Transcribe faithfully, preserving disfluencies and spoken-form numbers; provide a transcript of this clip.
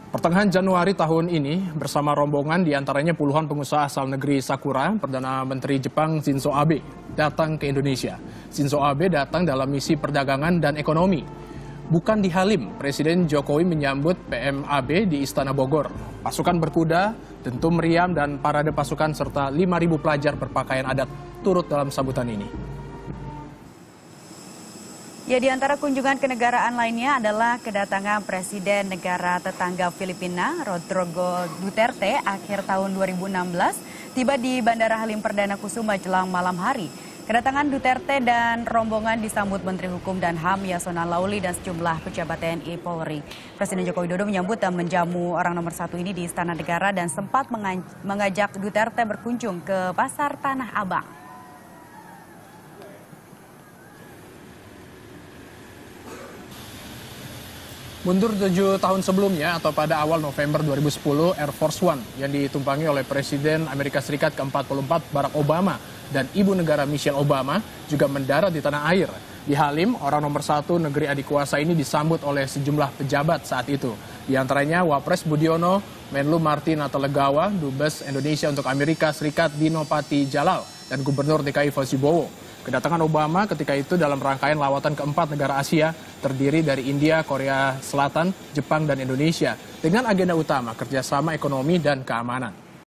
Pertengahan Januari tahun ini, bersama rombongan diantaranya puluhan pengusaha asal negeri Sakura, Perdana Menteri Jepang Shinzo Abe datang ke Indonesia. Shinzo Abe datang dalam misi perdagangan dan ekonomi. Bukan di Halim, Presiden Jokowi menyambut P M Abe di Istana Bogor. Pasukan berkuda, tentu meriam dan parade pasukan serta lima ribu pelajar berpakaian adat turut dalam sambutan ini. Ya, di antara kunjungan kenegaraan lainnya adalah kedatangan Presiden negara tetangga Filipina, Rodrigo Duterte, akhir tahun dua ribu enam belas, tiba di Bandara Halim Perdana Kusuma jelang malam hari. Kedatangan Duterte dan rombongan disambut Menteri Hukum dan H A M Yasona Lauli dan sejumlah pejabat T N I Polri. Presiden Joko Widodo menyambut dan menjamu orang nomor satu ini di Istana Negara dan sempat mengajak Duterte berkunjung ke Pasar Tanah Abang. Mundur tujuh tahun sebelumnya atau pada awal November dua ribu sepuluh, Air Force One yang ditumpangi oleh Presiden Amerika Serikat ke empat puluh empat Barack Obama dan Ibu Negara Michelle Obama juga mendarat di tanah air. Di Halim, orang nomor satu negeri adik kuasa ini disambut oleh sejumlah pejabat saat itu. Di antaranya Wapres Budiono, Menlu Martin Natalegawa, Dubes Indonesia untuk Amerika Serikat Dino Pati Jalal, dan Gubernur D K I Fauzi Bowo. Kedatangan Obama ketika itu dalam rangkaian lawatan keempat negara Asia terdiri dari India, Korea Selatan, Jepang, dan Indonesia dengan agenda utama kerjasama ekonomi dan keamanan.